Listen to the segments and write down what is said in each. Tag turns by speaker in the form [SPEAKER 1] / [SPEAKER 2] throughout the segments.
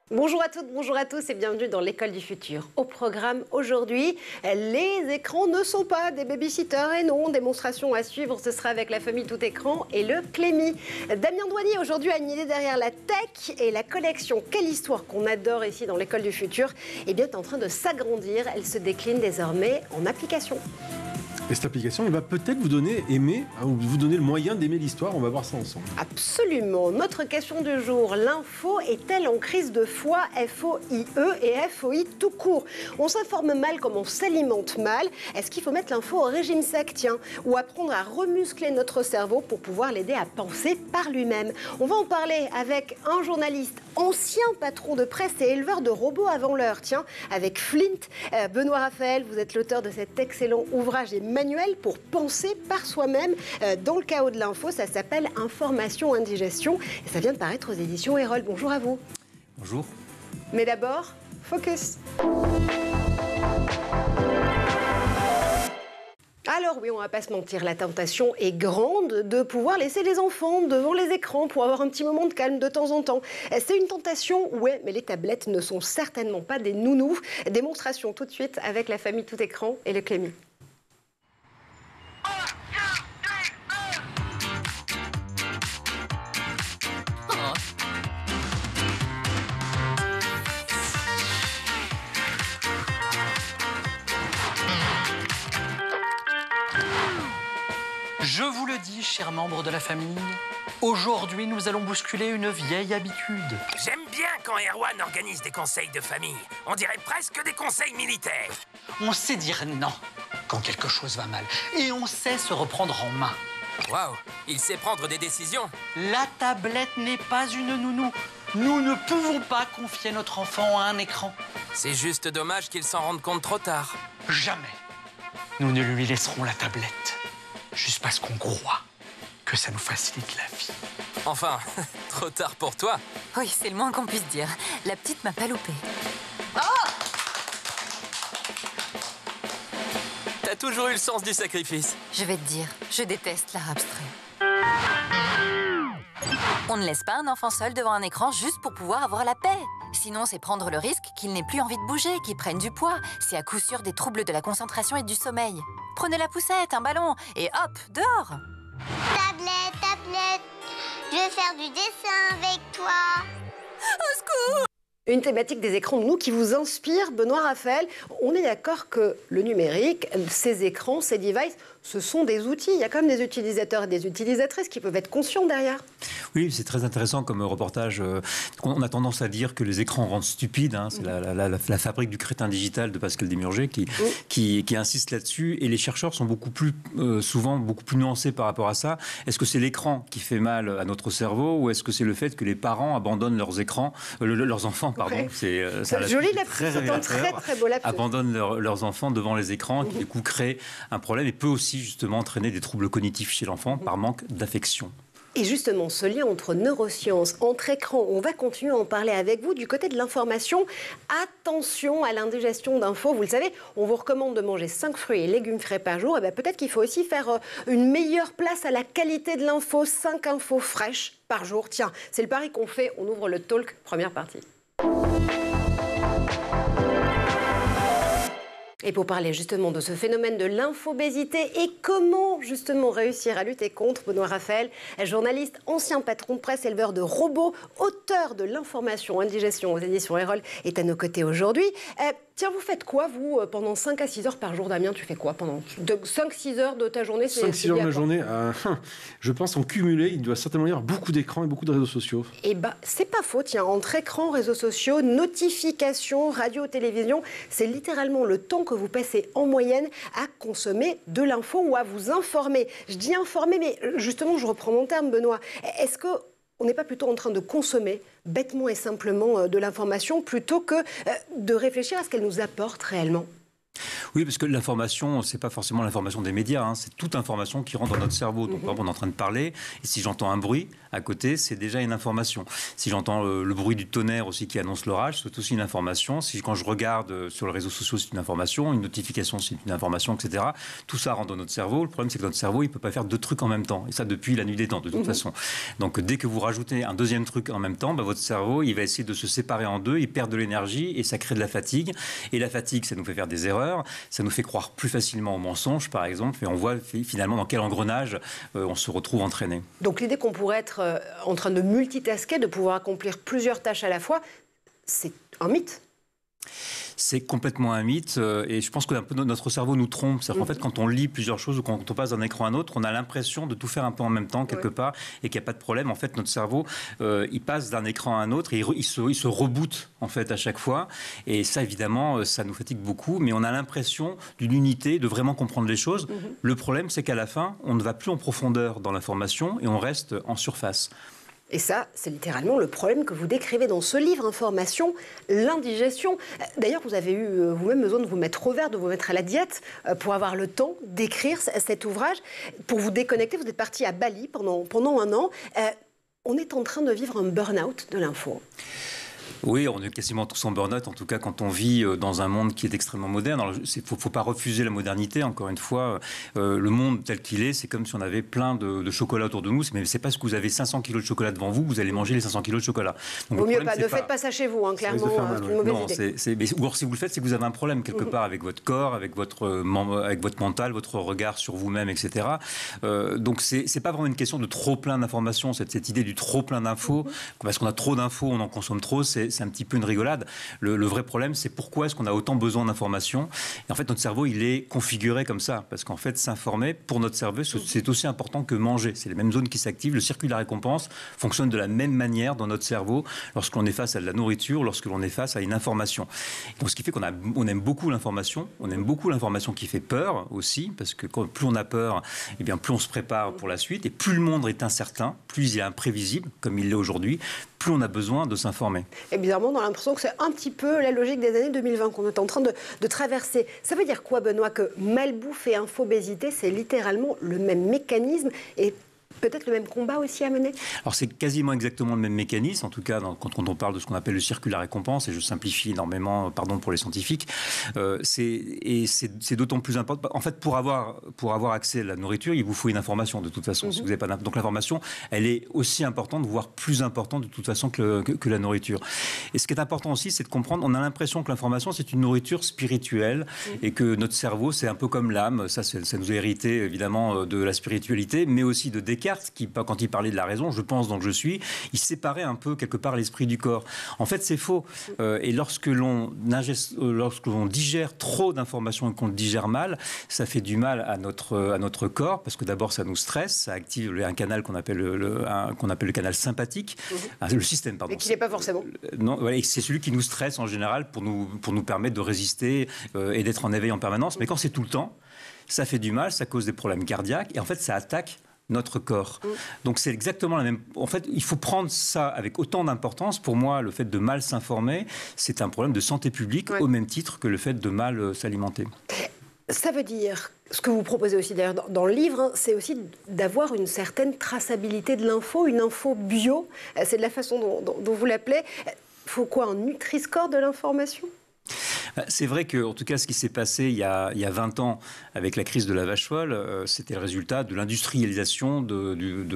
[SPEAKER 1] Bonjour à toutes, bonjour à tous et bienvenue dans l'école du futur. Au programme aujourd'hui, les écrans ne sont pas des babysitters et non, démonstration à suivre, ce sera avec la famille tout écran et le Clémy. Damien Douanier aujourd'hui a une idée derrière la tech et la collection Quelle histoire qu'on adore ici dans l'école du futur est en train de s'agrandir, elle se décline désormais en application.
[SPEAKER 2] Et cette application, elle va peut-être vous donner vous donner le moyen d'aimer l'histoire. On va voir ça ensemble.
[SPEAKER 1] Absolument. Notre question du jour, l'info est-elle en crise de foi? F-O-I-E et F-O-I tout court. On s'informe mal comme on s'alimente mal. Est-ce qu'il faut mettre l'info au régime sec, tiens, ou apprendre à remuscler notre cerveau pour pouvoir l'aider à penser par lui-même? On va en parler avec un journaliste, ancien patron de presse et éleveur de robots avant l'heure, tiens, avec Flint. Benoît Raphaël, vous êtes l'auteur de cet excellent ouvrage et manuel pour penser par soi-même dans le chaos de l'info. Ça s'appelle Information Indigestion et ça vient de paraître aux éditions Erol. Bonjour à vous.
[SPEAKER 3] Bonjour.
[SPEAKER 1] Mais d'abord, focus. Alors oui, on va pas se mentir, la tentation est grande de pouvoir laisser les enfants devant les écrans pour avoir un petit moment de calme de temps en temps. C'est une tentation, ouais, mais les tablettes ne sont certainement pas des nounous. Démonstration tout de suite avec la famille tout écran et le Clémy.
[SPEAKER 3] Je vous le dis, chers membres de la famille, aujourd'hui nous allons bousculer une vieille habitude.
[SPEAKER 4] J'aime bien quand Erwan organise des conseils de famille. On dirait presque des conseils militaires.
[SPEAKER 3] On sait dire non quand quelque chose va mal et on sait se reprendre en main.
[SPEAKER 4] Waouh, il sait prendre des décisions.
[SPEAKER 3] La tablette n'est pas une nounou. Nous ne pouvons pas confier notre enfant à un écran.
[SPEAKER 4] C'est juste dommage qu'il s'en rende compte trop tard.
[SPEAKER 3] Jamais. Nous ne lui laisserons la tablette. Juste parce qu'on croit que ça nous facilite la vie.
[SPEAKER 4] Enfin, trop tard pour toi.
[SPEAKER 5] Oui, c'est le moins qu'on puisse dire. La petite m'a pas loupé.
[SPEAKER 4] T'as toujours eu le sens du sacrifice.
[SPEAKER 5] Je vais te dire, je déteste l'art abstrait. On ne laisse pas un enfant seul devant un écran juste pour pouvoir avoir la paix. Sinon, c'est prendre le risque qu'il n'ait plus envie de bouger, qu'il prenne du poids. C'est à coup sûr des troubles de la concentration et du sommeil. Prenez la poussette, un ballon, et hop, dehors.
[SPEAKER 6] Tablette, je veux faire du dessin avec toi.
[SPEAKER 1] Une thématique des écrans, nous, qui vous inspire, Benoît Raphaël. On est d'accord que le numérique, ces écrans, ces devices, ce sont des outils. Il y a quand même des utilisateurs et des utilisatrices qui peuvent être conscients derrière.
[SPEAKER 7] Oui, c'est très intéressant comme reportage. On a tendance à dire que les écrans rendent stupides. Hein. C'est la fabrique du crétin digital de Pascal Desmurger qui insiste là-dessus. Et les chercheurs sont souvent beaucoup plus nuancés par rapport à ça. Est-ce que c'est l'écran qui fait mal à notre cerveau ou est-ce que c'est le fait que les parents abandonnent leurs enfants, pardon.
[SPEAKER 1] Ouais.
[SPEAKER 7] C'est
[SPEAKER 1] joli, c'est un très très beau lapsus.
[SPEAKER 7] Abandonnent leurs enfants devant les écrans, qui du coup crée un problème et peut aussi justement entraîner des troubles cognitifs chez l'enfant par manque d'affection.
[SPEAKER 1] Et justement, ce lien entre neurosciences, entre écrans, on va continuer à en parler avec vous. Du côté de l'information, attention à l'indigestion d'infos. Vous le savez, on vous recommande de manger 5 fruits et légumes frais par jour. Et bien peut-être qu'il faut aussi faire une meilleure place à la qualité de l'info. 5 infos fraîches par jour. Tiens, c'est le pari qu'on fait. On ouvre le talk, première partie. Et pour parler justement de ce phénomène de l'infobésité et comment justement réussir à lutter contre, Benoît Raphaël, journaliste, ancien patron de presse, éleveur de robots, auteur de l'Information Indigestion aux éditions Erol, est à nos côtés aujourd'hui. Tiens, vous faites quoi, vous, pendant 5 à 6 heures par jour, Damien? Tu fais quoi pendant 5-6 heures de ta journée?
[SPEAKER 2] 5-6 heures de la journée, je pense en cumulé, il doit certainement y avoir beaucoup d'écrans et beaucoup de réseaux sociaux.
[SPEAKER 1] Eh bien, c'est pas faux, tiens, entre écrans, réseaux sociaux, notifications, radio, télévision, c'est littéralement le temps que vous passez en moyenne à consommer de l'info ou à vous informer. Je dis informer, mais justement, je reprends mon terme, Benoît. Est-ce que on n'est pas plutôt en train de consommer bêtement et simplement de l'information plutôt que de réfléchir à ce qu'elle nous apporte réellement?
[SPEAKER 7] Oui, parce que l'information, c'est pas forcément l'information des médias, hein, c'est toute information qui rentre dans notre cerveau. Donc, par exemple, on est en train de parler, et si j'entends un bruit à côté, c'est déjà une information. Si j'entends le bruit du tonnerre aussi qui annonce l'orage, c'est aussi une information. Si quand je regarde sur les réseaux sociaux, c'est une information, une notification, c'est une information, etc. Tout ça rentre dans notre cerveau. Le problème, c'est que notre cerveau, il peut pas faire deux trucs en même temps. Et ça, depuis la nuit des temps, de toute façon. Donc, dès que vous rajoutez un deuxième truc en même temps, votre cerveau, il va essayer de se séparer en deux, il perd de l'énergie et ça crée de la fatigue. Et la fatigue, ça nous fait faire des erreurs, ça nous fait croire plus facilement aux mensonges, par exemple, et on voit finalement dans quel engrenage on se retrouve entraîné.
[SPEAKER 1] Donc l'idée qu'on pourrait être en train de multitasker, de pouvoir accomplir plusieurs tâches à la fois, c'est un mythe.
[SPEAKER 7] C'est complètement un mythe et je pense que un peu notre cerveau nous trompe. C'est-à-dire qu'en fait, quand on lit plusieurs choses ou quand on passe d'un écran à un autre, on a l'impression de tout faire un peu en même temps, quelque part, et qu'il n'y a pas de problème. En fait, notre cerveau, il passe d'un écran à un autre et il se reboot, en fait, à chaque fois. Et ça, évidemment, ça nous fatigue beaucoup, mais on a l'impression d'une unité, de vraiment comprendre les choses. Le problème, c'est qu'à la fin, on ne va plus en profondeur dans l'information et on reste en surface.
[SPEAKER 1] Et ça, c'est littéralement le problème que vous décrivez dans ce livre, Information, l'indigestion. D'ailleurs, vous avez eu vous-même besoin de vous mettre au vert, de vous mettre à la diète pour avoir le temps d'écrire cet ouvrage. Pour vous déconnecter, vous êtes parti à Bali pendant un an. On est en train de vivre un burn-out de l'info.
[SPEAKER 7] Oui, on est quasiment tous en burn-out, en tout cas quand on vit dans un monde qui est extrêmement moderne. Alors, il ne faut pas refuser la modernité, encore une fois. Le monde tel qu'il est, c'est comme si on avait plein de chocolat autour de nous. Mais c'est parce que vous avez 500 kilos de chocolat devant vous, vous allez manger les 500 kilos de chocolat. Donc,
[SPEAKER 1] vaut mieux pas, ne faites pas ça chez vous, hein, clairement, c'est une mauvaise idée.
[SPEAKER 7] Mais, ou alors, si vous le faites, c'est que vous avez un problème quelque part avec votre corps, avec votre mental, votre regard sur vous-même, etc. Donc, c'est pas vraiment une question de trop plein d'informations, cette idée du trop plein d'infos. Parce qu'on a trop d'infos, on en consomme trop, c'est un petit peu une rigolade. Le vrai problème, c'est pourquoi est-ce qu'on a autant besoin d'informations. Et en fait, notre cerveau, il est configuré comme ça. Parce qu'en fait, s'informer, pour notre cerveau, c'est aussi important que manger. C'est les mêmes zones qui s'activent. Le circuit de la récompense fonctionne de la même manière dans notre cerveau lorsqu'on est face à de la nourriture, lorsque l'on est face à une information. Donc, ce qui fait qu'on aime beaucoup l'information. On aime beaucoup l'information qui fait peur aussi. Parce que plus on a peur, eh bien, plus on se prépare pour la suite. Et plus le monde est incertain, plus il est imprévisible, comme il l'est aujourd'hui, plus on a besoin de s'informer. Et
[SPEAKER 1] bizarrement, on a l'impression que c'est un petit peu la logique des années 2020 qu'on est en train de traverser. Ça veut dire quoi, Benoît, que malbouffe et infobésité, c'est littéralement le même mécanisme et peut-être le même combat aussi à mener?
[SPEAKER 7] Alors c'est quasiment exactement le même mécanisme, en tout cas quand on parle de ce qu'on appelle le circuit de la récompense, et je simplifie énormément, pardon pour les scientifiques, c'est d'autant plus important. En fait, pour avoir accès à la nourriture, il vous faut une information de toute façon. Si vous avez pas donc l'information, elle est aussi importante, voire plus importante de toute façon que la nourriture. Et ce qui est important aussi, c'est de comprendre, on a l'impression que l'information, c'est une nourriture spirituelle, et que notre cerveau, c'est un peu comme l'âme. Ça nous a hérité évidemment de la spiritualité, mais aussi de Descartes, qui, quand il parlait de la raison, je pense donc je suis, il séparait un peu quelque part l'esprit du corps. En fait, c'est faux. Et lorsque l'on digère trop d'informations et qu'on le digère mal, ça fait du mal à notre corps, parce que d'abord, ça nous stresse, ça active un canal qu'on appelle le canal sympathique, le système, pardon.
[SPEAKER 1] Mais qui n'est pas forcément.
[SPEAKER 7] Non, voilà, c'est celui qui nous stresse en général pour nous permettre de résister et d'être en éveil en permanence. Mais quand c'est tout le temps, ça fait du mal, ça cause des problèmes cardiaques, et en fait, ça attaque notre corps. Donc c'est exactement la même... En fait, il faut prendre ça avec autant d'importance. Pour moi, le fait de mal s'informer, c'est un problème de santé publique, au même titre que le fait de mal s'alimenter.
[SPEAKER 1] Ça veut dire, ce que vous proposez aussi d'ailleurs dans le livre, hein, c'est aussi d'avoir une certaine traçabilité de l'info, une info bio. C'est de la façon dont vous l'appelez. Il faut quoi, un Nutri-Score de l'information ?
[SPEAKER 7] C'est vrai que, en tout cas, ce qui s'est passé il y a 20 ans avec la crise de la vache folle, c'était le résultat de l'industrialisation de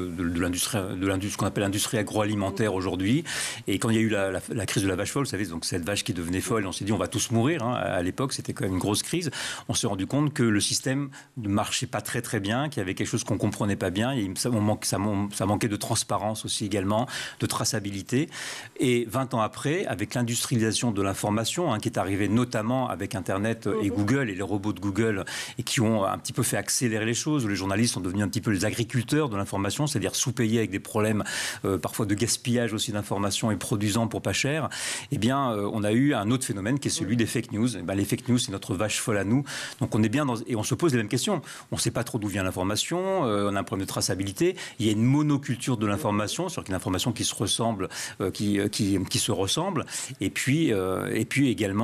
[SPEAKER 7] ce qu'on appelle l'industrie agroalimentaire aujourd'hui. Et quand il y a eu la crise de la vache folle, vous savez, donc cette vache qui devenait folle, on s'est dit on va tous mourir. Hein. À l'époque, c'était quand même une grosse crise. On s'est rendu compte que le système ne marchait pas très très bien, qu'il y avait quelque chose qu'on comprenait pas bien. Et ça manquait de transparence aussi également, de traçabilité. Et 20 ans après, avec l'industrialisation de l'information, hein, qui est arrivée notamment avec Internet et Google et les robots de Google, et qui ont un petit peu fait accélérer les choses, où les journalistes sont devenus un petit peu les agriculteurs de l'information, c'est-à-dire sous-payés avec des problèmes parfois de gaspillage aussi d'informations et produisant pour pas cher. Eh bien, on a eu un autre phénomène qui est celui des fake news. Les fake news, c'est notre vache folle à nous. Donc on est bien et on se pose les mêmes questions. On ne sait pas trop d'où vient l'information, on a un problème de traçabilité. Il y a une monoculture de l'information, c'est-à-dire qu'une information qui se ressemble, qui se ressemble. Et puis également, il y a un problème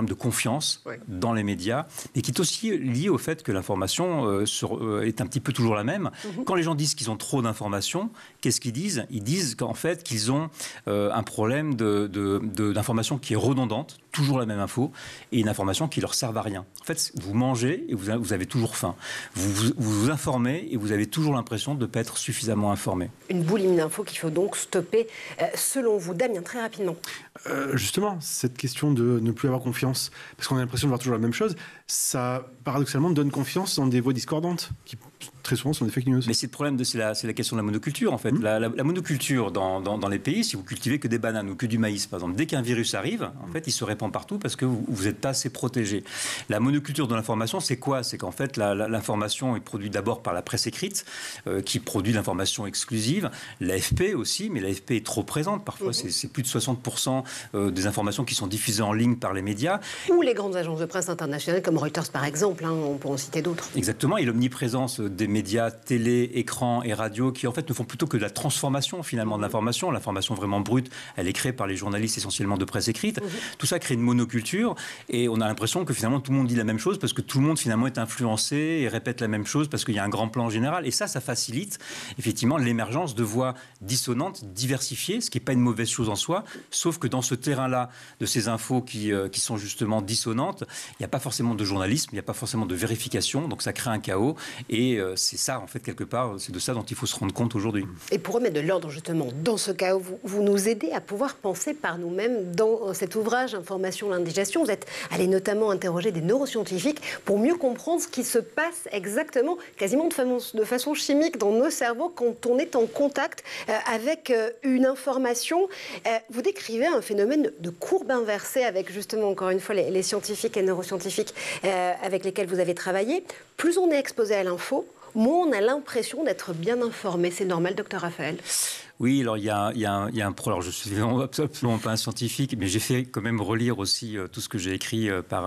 [SPEAKER 7] de confiance dans les médias, et qui est aussi lié au fait que l'information est un petit peu toujours la même. Quand les gens disent qu'ils ont trop d'informations, qu'est-ce qu'ils disent? Ils disent qu'en fait, qu'ils ont un problème d'information qui est redondante, toujours la même info, et une information qui leur sert à rien. En fait, vous mangez et vous avez toujours faim. Vous vous informez et vous avez toujours l'impression de ne pas être suffisamment informé.
[SPEAKER 1] Une boulimie d'infos qu'il faut donc stopper, selon vous. Damien, très rapidement.
[SPEAKER 2] Justement, cette question de ne plus avoir confiance, parce qu'on a l'impression de voir toujours la même chose, ça, paradoxalement, donne confiance dans des voix discordantes, qui très souvent sont des fake news.
[SPEAKER 7] Mais c'est le problème, c'est la question de la monoculture, en fait. La monoculture dans les pays, si vous cultivez que des bananes ou que du maïs, par exemple, dès qu'un virus arrive, en fait, il se répand partout parce que vous n'êtes pas assez protégé. La monoculture de l'information, c'est quoi? C'est qu'en fait, l'information est produite d'abord par la presse écrite, qui produit l'information exclusive, l'AFP aussi, mais l'AFP est trop présente. Parfois, c'est plus de 60% des informations qui sont diffusées en ligne par les médias.
[SPEAKER 1] Ou les grandes agences de presse internationales, comme Reuters, par exemple, on peut en citer d'autres.
[SPEAKER 7] Exactement, et l'omniprésence des médias, télé, écran et radio, qui en fait ne font plutôt que de la transformation finalement de l'information. L'information vraiment brute, elle est créée par les journalistes essentiellement de presse écrite. Tout ça crée une monoculture, et on a l'impression que finalement tout le monde dit la même chose, parce que tout le monde finalement est influencé et répète la même chose, parce qu'il y a un grand plan général. Et ça facilite effectivement l'émergence de voix dissonantes, diversifiées, ce qui n'est pas une mauvaise chose en soi, sauf que dans ce terrain-là, de ces infos qui sont justement dissonantes, il n'y a pas forcément de journalisme, il n'y a pas forcément de vérification, donc ça crée un chaos, et c'est ça, en fait, quelque part, c'est de ça dont il faut se rendre compte aujourd'hui.
[SPEAKER 1] Et pour remettre de l'ordre, justement, dans ce chaos, vous nous aidez à pouvoir penser par nous-mêmes dans cet ouvrage Information, l'indigestion. Vous êtes allé notamment interroger des neuroscientifiques pour mieux comprendre ce qui se passe exactement, quasiment de façon chimique dans nos cerveaux quand on est en contact avec une information. Vous décrivez un phénomène de courbe inversée avec, justement, encore une fois, les scientifiques et neuroscientifiques avec lesquels vous avez travaillé. Plus on est exposé à l'info, moins on a l'impression d'être bien informé. C'est normal, docteur Raphaël?
[SPEAKER 7] Oui, alors il y a un problème. Alors, je suis absolument pas un scientifique, mais j'ai fait quand même relire aussi tout ce que j'ai écrit par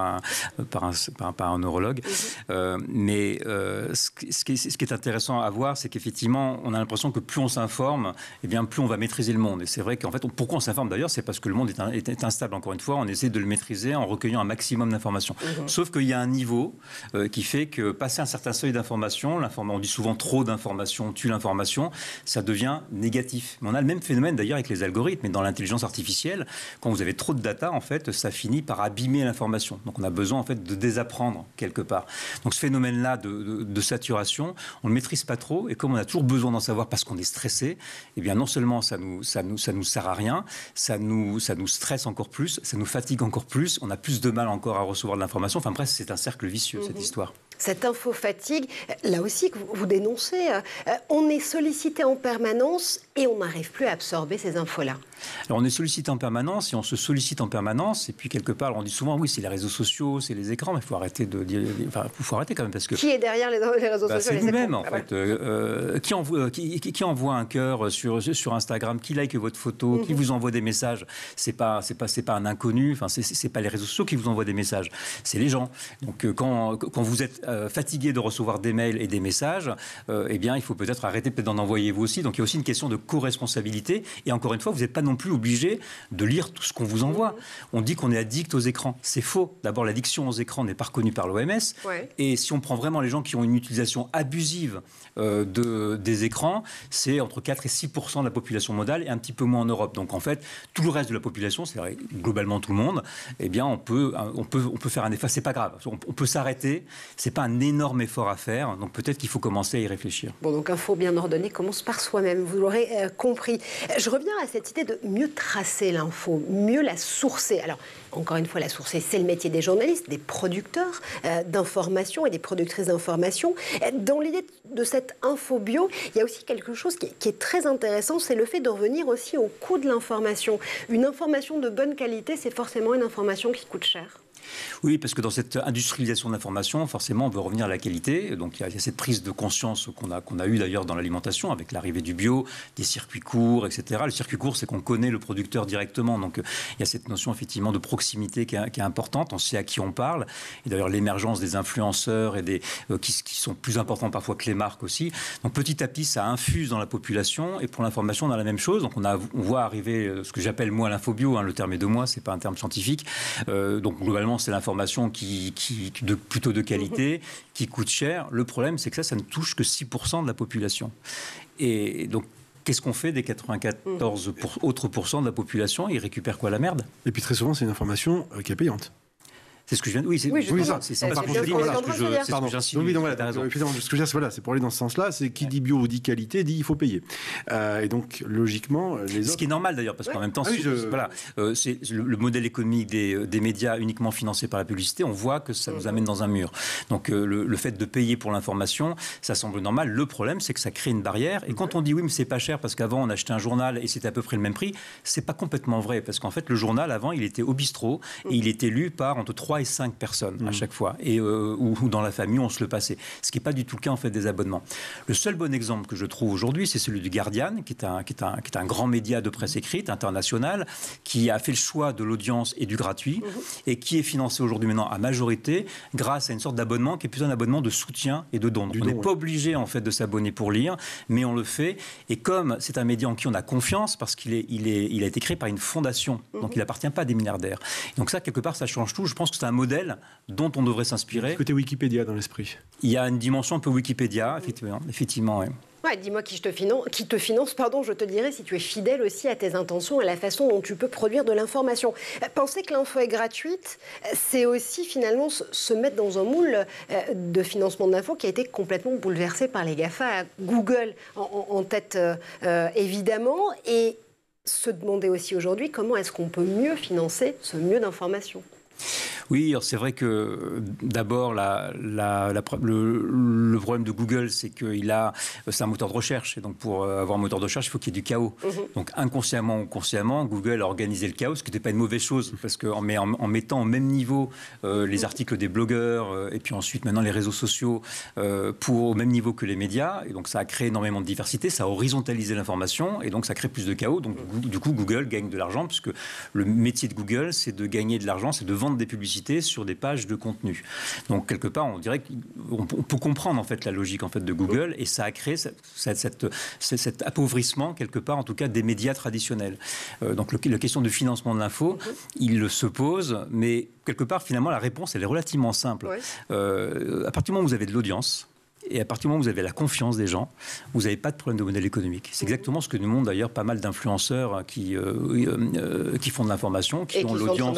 [SPEAKER 7] un neurologue. Mais ce qui est intéressant à voir, c'est qu'effectivement, on a l'impression que plus on s'informe, eh bien plus on va maîtriser le monde. Et c'est vrai qu'en fait, pourquoi on s'informe d'ailleurs, c'est parce que le monde est instable. Encore une fois, on essaie de le maîtriser en recueillant un maximum d'informations. Sauf qu'il y a un niveau qui fait que passer un certain seuil d'information, on dit souvent trop d'informations tue l'information, ça devient négatif. Mais on a le même phénomène d'ailleurs avec les algorithmes et dans l'intelligence artificielle. Quand vous avez trop de data, en fait, ça finit par abîmer l'information. Donc on a besoin en fait de désapprendre quelque part. Donc ce phénomène-là de saturation, on ne le maîtrise pas trop, et comme on a toujours besoin d'en savoir parce qu'on est stressé, eh bien non seulement ça nous sert à rien, ça nous stresse encore plus, ça nous fatigue encore plus, on a plus de mal encore à recevoir de l'information. Enfin bref, c'est un cercle vicieux cette histoire.
[SPEAKER 1] Cette info-fatigue, là aussi que vous dénoncez, on est sollicité en permanence et on n'arrive plus à absorber ces infos-là.
[SPEAKER 7] Alors on est sollicité en permanence et on se sollicite en permanence, et puis quelque part on dit souvent oui c'est les réseaux sociaux, c'est les écrans, mais il faut arrêter de dire, faut arrêter quand même, parce que
[SPEAKER 1] qui est derrière les réseaux sociaux?
[SPEAKER 7] C'est nous-mêmes en fait. Qui envoie un cœur sur Instagram, qui like votre photo, qui vous envoie des messages, c'est pas un inconnu, enfin c'est pas les réseaux sociaux qui vous envoient des messages, c'est les gens. Donc quand vous êtes fatigué de recevoir des mails et des messages, eh bien il faut peut-être arrêter d'en envoyer vous aussi. Donc il y a aussi une question de co-responsabilité, et encore une fois vous n'êtes pas non plus obligé de lire tout ce qu'on vous envoie. On dit qu'on est addict aux écrans. C'est faux. D'abord, l'addiction aux écrans n'est pas reconnue par l'OMS. Et si on prend vraiment les gens qui ont une utilisation abusive des écrans, c'est entre 4 et 6% de la population mondiale, et un petit peu moins en Europe. Donc en fait, tout le reste de la population, c'est globalement tout le monde, eh bien on peut faire un effort. C'est pas grave. On peut s'arrêter. C'est pas un énorme effort à faire. Donc peut-être qu'il faut commencer à y réfléchir.
[SPEAKER 1] Bon, donc info bien ordonnée commence par soi-même. Vous l'aurez compris. Je reviens à cette idée de mieux tracer l'info, mieux la sourcer. Alors, encore une fois, la sourcer, c'est le métier des journalistes, des producteurs d'information et des productrices d'information. Dans l'idée de cette info bio, il y a aussi quelque chose qui est très intéressant, c'est le fait de revenir aussi au coût de l'information. Une information de bonne qualité, c'est forcément une information qui coûte cher.
[SPEAKER 7] Oui, parce que dans cette industrialisation de l'information, forcément, on veut revenir à la qualité. Donc, il y a cette prise de conscience qu'on a eue d'ailleurs dans l'alimentation, avec l'arrivée du bio, des circuits courts, etc. Le circuit court, c'est qu'on connaît le producteur directement. Donc, il y a cette notion, effectivement, de proximité qui est importante. On sait à qui on parle. Et d'ailleurs, l'émergence des influenceurs et qui sont plus importants parfois que les marques aussi. Donc, petit à petit, ça infuse dans la population. Et pour l'information, on a la même chose. Donc, on voit arriver ce que j'appelle, moi, l'infobio. Le terme est de moi, c'est pas un terme scientifique. Donc, globalement, c'est l'information plutôt de qualité, qui coûte cher. Le problème, c'est que ça ne touche que 6% de la population. Et donc, qu'est-ce qu'on fait des 94 autres pourcents de la population? Ils récupèrent quoi, la merde?
[SPEAKER 2] Et puis très souvent, c'est une information qui est payante.
[SPEAKER 7] C'est ce que je viens de... Oui, c'est
[SPEAKER 1] justement.
[SPEAKER 7] c'est
[SPEAKER 1] Par
[SPEAKER 7] parce que
[SPEAKER 1] contre,
[SPEAKER 7] je j'insinue.
[SPEAKER 2] Oui, donc
[SPEAKER 7] t'as
[SPEAKER 2] voilà.
[SPEAKER 7] raison.
[SPEAKER 2] Évidemment, ce que je veux dire, c'est pour aller dans ce sens-là, c'est qui dit bio ou dit qualité, dit il faut payer. Et donc, logiquement, les autres...
[SPEAKER 7] Ce qui est normal d'ailleurs, parce qu'en même temps,
[SPEAKER 2] voilà.
[SPEAKER 7] c'est le modèle économique des médias uniquement financés par la publicité, on voit que ça nous amène dans un mur. Donc le fait de payer pour l'information, ça semble normal. Le problème, c'est que ça crée une barrière. Et quand on dit oui, mais c'est pas cher parce qu'avant on achetait un journal et c'était à peu près le même prix, c'est pas complètement vrai. Parce qu'en fait, le journal, avant, il était au bistrot et il était lu par entre 3 et 5 personnes à chaque fois. Et, ou dans la famille, on se le passait. Ce qui n'est pas du tout le cas en fait des abonnements. Le seul bon exemple que je trouve aujourd'hui, c'est celui du Guardian, qui est un grand média de presse écrite, international, qui a fait le choix de l'audience et du gratuit, et qui est financé aujourd'hui maintenant à majorité grâce à une sorte d'abonnement qui est plutôt un abonnement de soutien et de don. Donc on n'est pas obligé en fait de s'abonner pour lire, mais on le fait. Et comme c'est un média en qui on a confiance, parce qu'il a été créé par une fondation, donc il n'appartient pas à des milliardaires. Donc ça, quelque part, ça change tout. Je pense que c'est un modèle dont on devrait s'inspirer.
[SPEAKER 2] Côté Wikipédia dans l'esprit.
[SPEAKER 7] Il y a une dimension un peu Wikipédia, effectivement. Ouais.
[SPEAKER 1] Ouais, dis-moi qui te finance, je te dirai si tu es fidèle aussi à tes intentions et à la façon dont tu peux produire de l'information. Penser que l'info est gratuite, c'est aussi finalement se mettre dans un moule de financement de l'info qui a été complètement bouleversé par les GAFA, Google en tête évidemment, et se demander aussi aujourd'hui comment est-ce qu'on peut mieux financer ce mieux d'information.
[SPEAKER 7] Oui, c'est vrai que d'abord, le problème de Google, c'est c'est un moteur de recherche. Et donc, pour avoir un moteur de recherche, il faut qu'il y ait du chaos. Donc, inconsciemment ou consciemment, Google a organisé le chaos, ce qui n'était pas une mauvaise chose, parce qu'en mettant au même niveau les articles des blogueurs, et puis ensuite, maintenant, les réseaux sociaux, au même niveau que les médias. Et donc, ça a créé énormément de diversité, ça a horizontalisé l'information, et donc, ça crée plus de chaos. Donc, du coup, Google gagne de l'argent, puisque le métier de Google, c'est de gagner de l'argent, c'est de vendre des publicités sur des pages de contenu. Donc quelque part, on dirait qu'on peut comprendre en fait la logique en fait de Google, et ça a créé cet appauvrissement quelque part, en tout cas des médias traditionnels. Donc la question du financement de l'info, il se pose, mais quelque part finalement la réponse elle est relativement simple. À partir du moment où vous avez de l'audience, et à partir du moment où vous avez la confiance des gens, vous n'avez pas de problème de modèle économique. C'est exactement ce que nous montrent d'ailleurs pas mal d'influenceurs qui font de l'information, qui ont l'audience,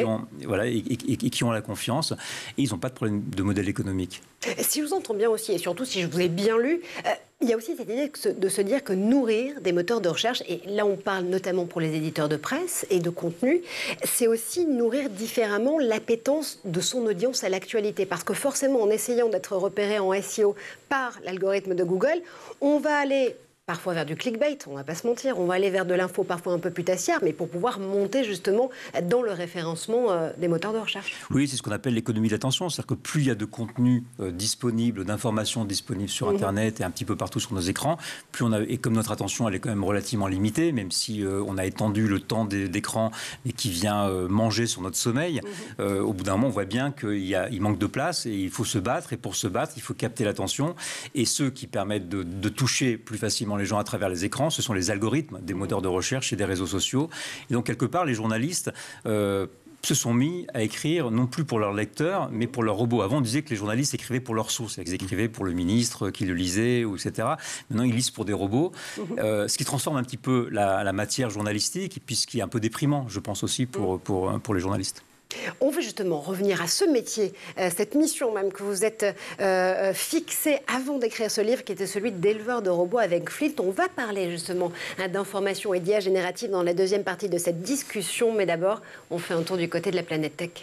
[SPEAKER 7] et qui ont la confiance, et ils n'ont pas de problème de modèle économique.
[SPEAKER 1] Si je vous entends bien aussi, et surtout si je vous ai bien lu, il y a aussi cette idée de se dire que nourrir des moteurs de recherche, et là on parle notamment pour les éditeurs de presse et de contenu, c'est aussi nourrir différemment l'appétence de son audience à l'actualité. Parce que forcément, en essayant d'être repéré en SEO par l'algorithme de Google, on va aller parfois vers du clickbait, on ne va pas se mentir, on va aller vers de l'info parfois un peu putassière, mais pour pouvoir monter justement dans le référencement des moteurs de recherche.
[SPEAKER 7] Oui, c'est ce qu'on appelle l'économie de l'attention, c'est-à-dire que plus il y a de contenu disponible, d'informations disponibles sur Internet et un petit peu partout sur nos écrans, plus on a, et comme notre attention elle est quand même relativement limitée, même si on a étendu le temps d'écran et qui vient manger sur notre sommeil, au bout d'un moment on voit bien qu'il manque de place et il faut se battre, et pour se battre il faut capter l'attention, et ceux qui permettent de toucher plus facilement les gens à travers les écrans, ce sont les algorithmes des moteurs de recherche et des réseaux sociaux. Et donc, quelque part, les journalistes se sont mis à écrire, non plus pour leurs lecteurs, mais pour leurs robots. Avant, on disait que les journalistes écrivaient pour leurs sources. Ils écrivaient pour le ministre qui le lisait, etc. Maintenant, ils lisent pour des robots. Ce qui transforme un petit peu la matière journalistique, puis ce qui est un peu déprimant, je pense aussi, pour les journalistes.
[SPEAKER 1] On veut justement revenir à ce métier, cette mission même que vous êtes fixée avant d'écrire ce livre, qui était celui d'éleveur de robots avec Fleet. On va parler justement d'information et d'IA générative dans la deuxième partie de cette discussion. Mais d'abord, on fait un tour du côté de la planète tech.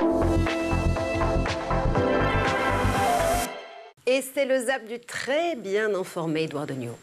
[SPEAKER 1] Et c'est le zap du très bien informé Édouard Degnaud.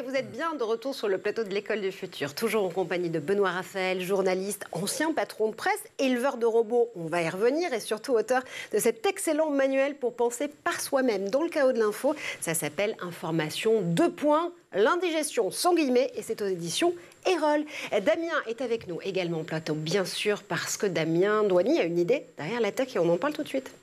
[SPEAKER 1] Et vous êtes bien de retour sur le plateau de l'École du Futur, toujours en compagnie de Benoît Raphaël, journaliste, ancien patron de presse, éleveur de robots, on va y revenir, et surtout auteur de cet excellent manuel pour penser par soi-même. Dans le chaos de l'info, ça s'appelle Information 2. L'indigestion, sans guillemets, et c'est aux éditions Erol. Damien est avec nous également au plateau, bien sûr, parce que Damien Douani a une idée derrière la tech et on en parle tout de suite.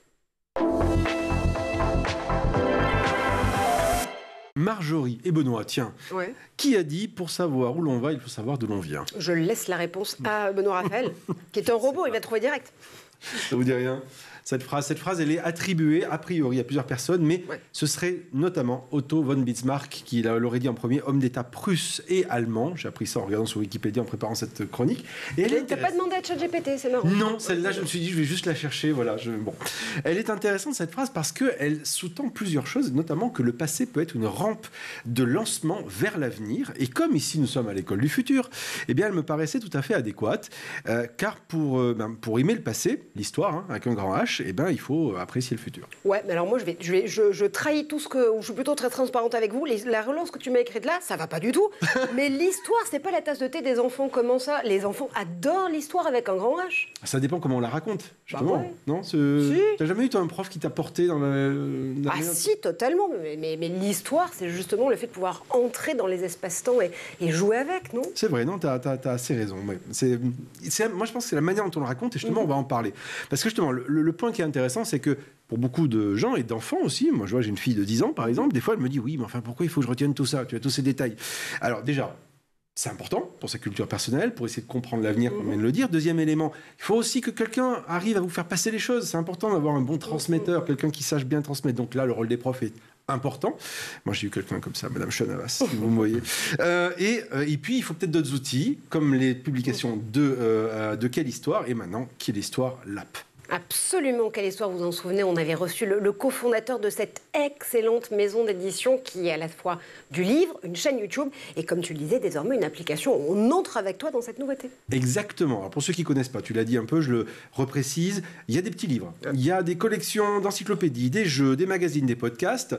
[SPEAKER 2] Marjorie et Benoît, tiens, qui a dit pour savoir où l'on va, il faut savoir d'où l'on vient?
[SPEAKER 1] Je laisse la réponse à Benoît Raphaël, qui est un robot, il va trouver direct.
[SPEAKER 2] Ça vous dit rien? Cette phrase, elle est attribuée a priori à plusieurs personnes, mais ce serait notamment Otto von Bismarck qui l'aurait dit en premier, homme d'État prusse et allemand. J'ai appris ça en regardant sur Wikipédia en préparant cette chronique. Et
[SPEAKER 1] t'as pas demandé à ChatGPT, c'est marrant.
[SPEAKER 2] Non, celle-là, je me suis dit, je vais juste la chercher. Voilà, bon. Elle est intéressante, cette phrase, parce qu'elle sous-tend plusieurs choses, notamment que le passé peut être une rampe de lancement vers l'avenir. Et comme ici, nous sommes à l'école du futur, eh bien, elle me paraissait tout à fait adéquate, car pour aimer le passé, l'histoire, avec un grand H, eh ben, il faut apprécier le futur. Ouais, mais alors moi, je trahis tout ce que... Je suis plutôt très transparente avec vous. La relance que tu m'as écrite là, ça va pas du tout. Mais l'histoire, c'est pas la tasse de thé des enfants. Comment ça? Les enfants adorent l'histoire avec un grand H. Ça dépend comment on la raconte, justement. Non, si. T'as jamais eu, toi, un prof qui t'a porté dans la... Si, totalement. Mais l'histoire, c'est justement le fait de pouvoir entrer dans les espaces-temps et jouer avec, non? C'est vrai, non, t'as assez raison. Ouais. Moi, je pense que c'est la manière dont on le raconte, et justement, on va en parler. Parce que, justement, le point qui est intéressant, c'est que pour beaucoup de gens et d'enfants aussi, moi je vois, j'ai une fille de 10 ans par exemple, des fois elle me dit oui, mais enfin pourquoi il faut que je retienne tout ça, tu as tous ces détails. Alors déjà, c'est important pour sa culture personnelle, pour essayer de comprendre l'avenir, comme on vient de le dire. Deuxième élément, il faut aussi que quelqu'un arrive à vous faire passer les choses. C'est important d'avoir un bon transmetteur, quelqu'un qui sache bien transmettre. Donc là, le rôle des profs est important. Moi, j'ai eu quelqu'un comme ça, Madame Chenavas, si vous me voyez. Et puis, il faut peut-être d'autres outils, comme les publications de Quelle Histoire, et maintenant, Quelle Histoire, l'app. Absolument, Quelle Histoire, vous vous en souvenez, on avait reçu le cofondateur de cette excellente maison d'édition qui est à la fois du livre, une chaîne YouTube et, comme tu le disais, désormais une application. On entre avec toi dans cette nouveauté. Exactement. Alors pour ceux qui ne connaissent pas, tu l'as dit un peu, je le reprécise, il y a des petits livres, il y a des collections d'encyclopédies, des jeux, des magazines, des podcasts,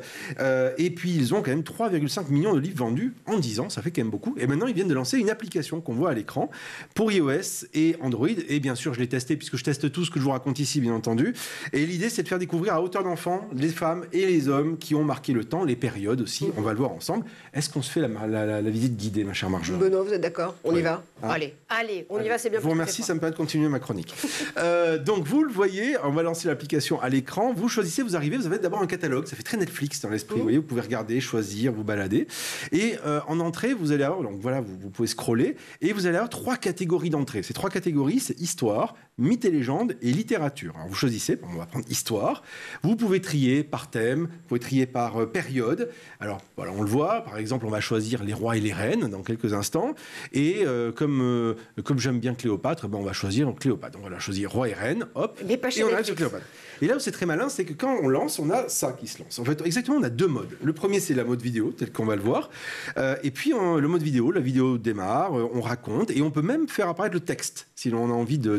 [SPEAKER 2] et puis ils ont quand même 3,5 millions de livres vendus en 10 ans, ça fait quand même beaucoup. Et maintenant, ils viennent de lancer une application qu'on voit à l'écran pour iOS et Android. Et bien sûr, je l'ai testé puisque je teste tout ce que je vous raconte ici, bien entendu. Et l'idée, c'est de faire découvrir à hauteur d'enfant les femmes et les hommes qui ont marqué le temps, les périodes aussi. On va le voir ensemble. Est-ce qu'on se fait la visite guidée, ma chère Marjorie? Benoît, vous êtes d'accord? On y va? Allez, on y va, c'est bien. Je vous remercie, ça me permet de continuer ma chronique. Donc, vous le voyez, on va lancer l'application à l'écran. Vous choisissez, vous arrivez, vous avez d'abord un catalogue. Ça fait très Netflix dans l'esprit. Vous voyez, vous pouvez regarder, choisir, vous balader. Et en entrée, vous allez avoir, donc voilà, vous pouvez scroller. Et vous allez avoir 3 catégories d'entrée. Ces 3 catégories, c'est histoire, mythes et légendes et littérature. Alors, vous choisissez, on va prendre histoire. Vous pouvez trier par thème, vous pouvez trier par période. Alors, voilà, on le voit. Par exemple, on va choisir les rois et les reines dans quelques instants. Et comme j'aime bien Cléopâtre, on va choisir Cléopâtre. On va choisir roi et reine, hop, et on arrive sur Cléopâtre. Et là où c'est très malin, c'est que quand on lance, on a ça qui se lance. En fait, exactement, on a 2 modes. Le premier, c'est la mode vidéo, tel qu'on va le voir. Et puis, le mode vidéo, la vidéo démarre, on raconte, et on peut même faire apparaître le texte, si l'on a envie de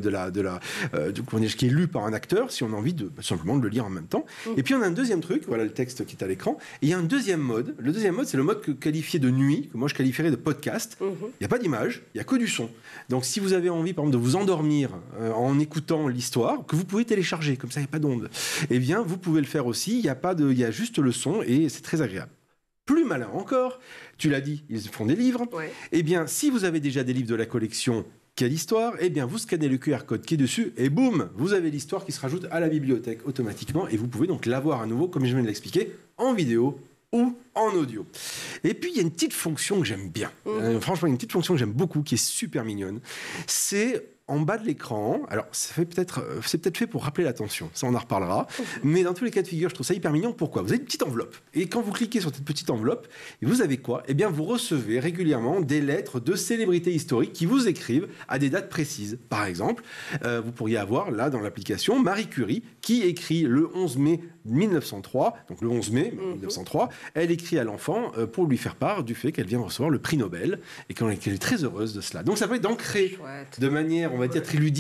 [SPEAKER 2] qui est lu par un acteur, si on a envie simplement de le lire en même temps. Et puis, on a un deuxième truc, voilà le texte qui est à l'écran. Et il y a un deuxième mode. Le deuxième mode, c'est le mode qualifié de nuit, que moi je qualifierais de podcast. Il n'y a pas d'image, il n'y a que du son. Donc, si vous avez envie, par exemple, de vous endormir en écoutant l'histoire, que vous pouvez télécharger, comme ça, il n'y a pas d'onde, eh bien, vous pouvez le faire aussi. Il y a juste le son et c'est très agréable. Plus malin encore, tu l'as dit, ils font des livres. Ouais. Eh bien, si vous avez déjà des livres de la collection Quelle Histoire, eh bien, vous scannez le QR code qui est dessus et boum, vous avez l'histoire qui se rajoute à la bibliothèque automatiquement et vous pouvez donc l'avoir à nouveau, comme je viens de l'expliquer, en vidéo ou en audio. Et puis, il y a une petite fonction que j'aime bien. Franchement, une petite fonction que j'aime beaucoup, qui est super mignonne. C'est en bas de l'écran. Alors, c'est peut-être fait pour rappeler l'attention. Ça, on en reparlera. Mais dans tous les cas de figure, je trouve ça hyper mignon. Pourquoi? Vous avez une petite enveloppe. Et quand vous cliquez sur cette petite enveloppe, vous avez quoi? Eh bien, vous recevez régulièrement des lettres de célébrités historiques qui vous écrivent à des dates précises. Par exemple, vous pourriez avoir, là, dans l'application, Marie Curie, qui écrit le 11 mai 1903, donc le 11 mai 1903, elle écrit à l'enfant pour lui faire part du fait qu'elle vient de recevoir le prix Nobel et qu'elle est très heureuse de cela. Donc ça peut être ancré de manière, on va dire, très ludique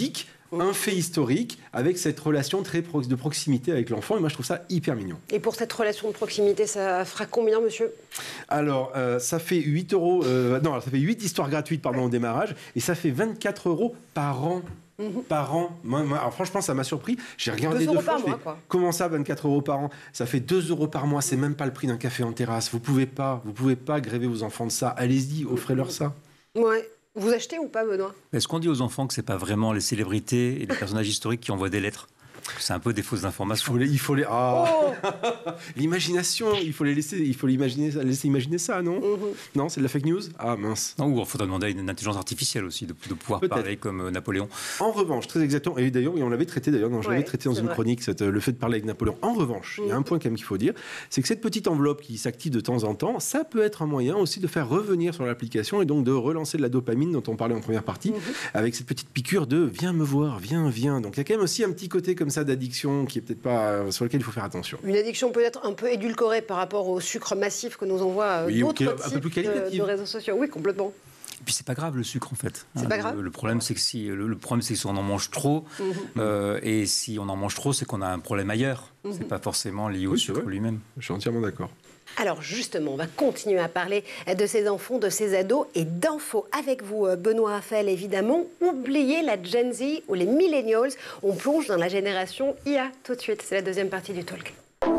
[SPEAKER 2] un fait historique avec cette relation de proximité avec l'enfant. Et moi, je trouve ça hyper mignon.
[SPEAKER 1] Et pour cette relation de proximité, ça fera combien, monsieur ?
[SPEAKER 2] Alors, ça fait 8 euros. Non, ça fait 8 histoires gratuites au démarrage. Et ça fait 24 euros par an. Par an. Alors franchement, ça m'a surpris. J'ai regardé
[SPEAKER 1] 2
[SPEAKER 2] deux
[SPEAKER 1] euros
[SPEAKER 2] fois.
[SPEAKER 1] par mois, quoi.
[SPEAKER 2] Comment ça, 24 euros par an? Ça fait 2 euros par mois. C'est même pas le prix d'un café en terrasse. Vous pouvez pas gréver vos enfants de ça. Allez-y, offrez-leur ça.
[SPEAKER 1] Ouais. Vous achetez ou pas, Benoît ?
[SPEAKER 7] Est-ce qu'on dit aux enfants que c'est pas vraiment les célébrités et les personnages historiques qui envoient des lettres ? C'est un peu des fausses informations.
[SPEAKER 2] L'imagination, il faut laisser imaginer ça, non? Non, c'est de la fake news? Ah mince.
[SPEAKER 7] Non, ou il faudra demander à une intelligence artificielle aussi de pouvoir parler comme Napoléon.
[SPEAKER 2] En revanche, très exactement, et d'ailleurs, on l'avait traité dans une chronique, le fait de parler avec Napoléon. En revanche, il y a un point quand même qu'il faut dire, c'est que cette petite enveloppe qui s'active de temps en temps, ça peut être un moyen aussi de faire revenir sur l'application et donc de relancer de la dopamine dont on parlait en première partie, avec cette petite piqûre de viens me voir, viens. Donc il y a quand même aussi un petit côté comme ça d'addiction qui est peut-être pas sur lequel il faut faire attention.
[SPEAKER 1] Une addiction peut-être un peu édulcorée par rapport au sucre massif que nous envoient d'autres types de réseaux sociaux. Oui, complètement.
[SPEAKER 7] Et puis c'est pas grave le sucre en fait.
[SPEAKER 1] C'est pas grave.
[SPEAKER 7] Le problème c'est que si on en mange trop, et si on en mange trop, c'est qu'on a un problème ailleurs. C'est pas forcément lié au sucre lui-même.
[SPEAKER 2] Je suis entièrement d'accord.
[SPEAKER 1] Alors justement, on va continuer à parler de ces enfants, de ces ados et d'infos avec vous, Benoît Raphaël, évidemment. Oubliez la Gen Z ou les Millennials. On plonge dans la génération IA tout de suite. C'est la deuxième partie du talk.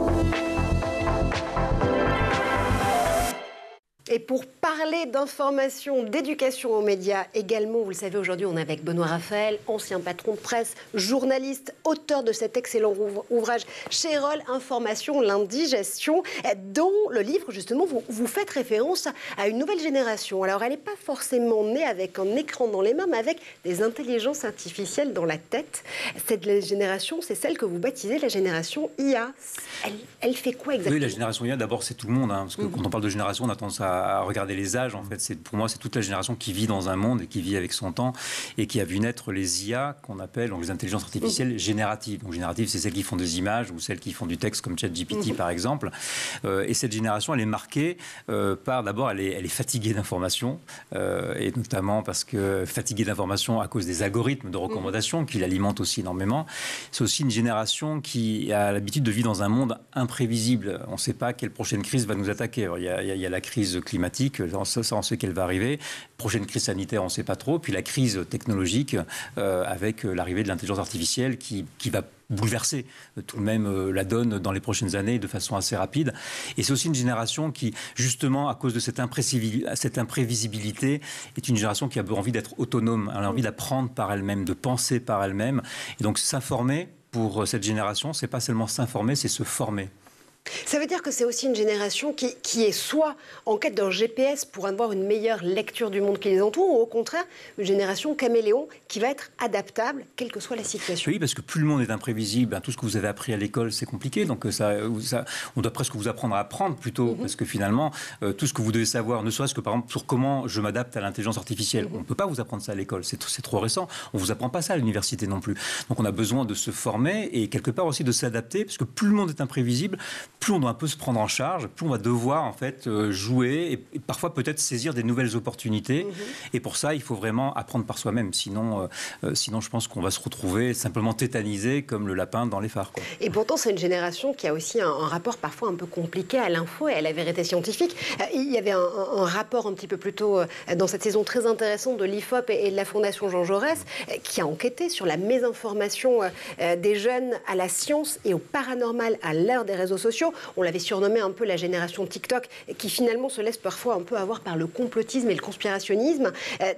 [SPEAKER 1] Et pour parler d'information, d'éducation aux médias également, vous le savez, aujourd'hui, on est avec Benoît Raphaël, ancien patron de presse, journaliste, auteur de cet excellent ouvrage Chérol, Information, l'indigestion, dont le livre, justement, vous faites référence à une nouvelle génération. Alors, elle n'est pas forcément née avec un écran dans les mains, mais avec des intelligences artificielles dans la tête. Cette génération, c'est celle que vous baptisez la génération IA. Elle fait quoi exactement?
[SPEAKER 7] Oui, la génération IA, d'abord, c'est tout le monde. Parce que quand on parle de génération, on a tendance à regarder les âges. En fait, pour moi, c'est toute la génération qui vit dans un monde et qui vit avec son temps et qui a vu naître les IA qu'on appelle donc, les intelligences artificielles génératives. Donc génératives, c'est celles qui font des images ou celles qui font du texte comme ChatGPT par exemple. Et cette génération, elle est marquée par, d'abord, elle est fatiguée d'informations et notamment parce que fatiguée d'informations à cause des algorithmes de recommandation qui l'alimentent aussi énormément. C'est aussi une génération qui a l'habitude de vivre dans un monde imprévisible. On ne sait pas quelle prochaine crise va nous attaquer. Alors, il y a la crise climatique, ça on sait qu'elle va arriver. Prochaine crise sanitaire, on ne sait pas trop. Puis la crise technologique avec l'arrivée de l'intelligence artificielle qui va bouleverser tout de même la donne dans les prochaines années de façon assez rapide. Et c'est aussi une génération qui, justement, à cause de cette imprévisibilité, est une génération qui a envie d'être autonome, elle a envie d'apprendre par elle-même, de penser par elle-même. Et donc s'informer, pour cette génération, c'est pas seulement s'informer, c'est se former.
[SPEAKER 1] Ça veut dire que c'est aussi une génération qui est soit en quête d'un GPS pour avoir une meilleure lecture du monde qui les entoure, ou au contraire, une génération caméléon qui va être adaptable, quelle que soit la situation.
[SPEAKER 7] Oui, parce que plus le monde est imprévisible, tout ce que vous avez appris à l'école, c'est compliqué. Donc on doit presque vous apprendre à apprendre plutôt, parce que finalement, tout ce que vous devez savoir, ne serait-ce que par exemple sur comment je m'adapte à l'intelligence artificielle, on ne peut pas vous apprendre ça à l'école, c'est trop récent. On ne vous apprend pas ça à l'université non plus. Donc on a besoin de se former et quelque part aussi de s'adapter, parce que plus le monde est imprévisible, plus on doit un peu se prendre en charge, plus on va devoir en fait jouer et parfois peut-être saisir des nouvelles opportunités. Et pour ça, il faut vraiment apprendre par soi-même. Sinon, je pense qu'on va se retrouver simplement tétanisé comme le lapin dans les phares, quoi.
[SPEAKER 1] Et pourtant, c'est une génération qui a aussi un rapport parfois un peu compliqué à l'info et à la vérité scientifique. Il y avait un rapport un petit peu plus tôt dans cette saison très intéressante de l'IFOP et de la Fondation Jean Jaurès qui a enquêté sur la mésinformation des jeunes à la science et au paranormal à l'heure des réseaux sociaux. On l'avait surnommé un peu la génération TikTok, qui finalement se laisse parfois un peu avoir par le complotisme et le conspirationnisme.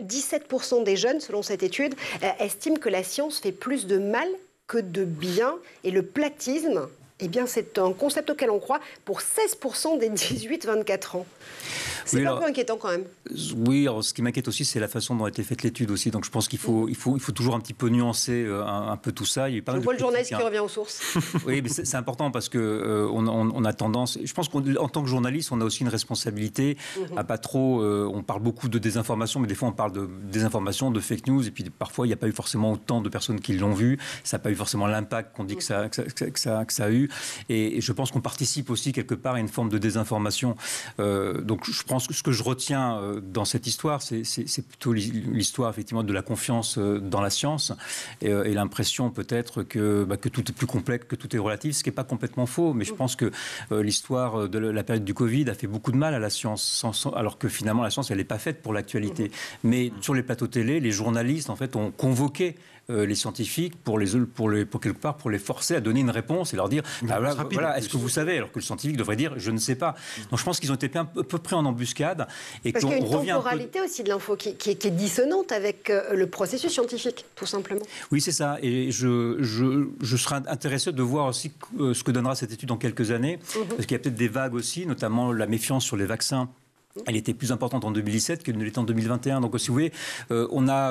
[SPEAKER 1] 17% des jeunes, selon cette étude, estiment que la science fait plus de mal que de bien. Et le platisme, eh bien, c'est un concept auquel on croit pour 16% des 18-24 ans. C'est un peu inquiétant quand même.
[SPEAKER 7] Oui, alors ce qui m'inquiète aussi, c'est la façon dont a été faite l'étude aussi. Donc je pense qu'il faut toujours un petit peu nuancer un peu tout ça. Il y a pas
[SPEAKER 1] Je vois le journaliste qui revient aux sources.
[SPEAKER 7] Oui, mais c'est important parce que on a tendance. Je pense qu'en tant que journaliste, on a aussi une responsabilité à pas trop. On parle beaucoup de désinformation, mais des fois on parle de désinformation, de fake news, et puis parfois il n'y a pas eu forcément autant de personnes qui l'ont vu. Ça n'a pas eu forcément l'impact qu'on dit que ça a eu. Et je pense qu'on participe aussi quelque part à une forme de désinformation. Donc je prends pense que ce que je retiens dans cette histoire, c'est plutôt l'histoire effectivement de la confiance dans la science et l'impression peut-être que tout est plus complexe, que tout est relatif, ce qui n'est pas complètement faux. Mais je pense que l'histoire de la période du Covid a fait beaucoup de mal à la science, alors que finalement la science, elle n'est pas faite pour l'actualité. Mais sur les plateaux télé, les journalistes en fait ont convoqué les scientifiques pour quelque part pour les forcer à donner une réponse et leur dire voilà, est-ce que vous savez, alors que le scientifique devrait dire je ne sais pas. Donc je pense qu'ils ont été un peu pris en embuscade et
[SPEAKER 1] parce
[SPEAKER 7] qu'on
[SPEAKER 1] qu'il y a une
[SPEAKER 7] revient
[SPEAKER 1] temporalité aussi de l'info qui est dissonante avec le processus scientifique, tout simplement.
[SPEAKER 7] Oui, c'est ça. Et je serais intéressé de voir aussi ce que donnera cette étude dans quelques années, parce qu'il y a peut-être des vagues aussi, notamment la méfiance sur les vaccins. Elle était plus importante en 2017 qu'elle ne l'était en 2021. Donc, si vous voulez, il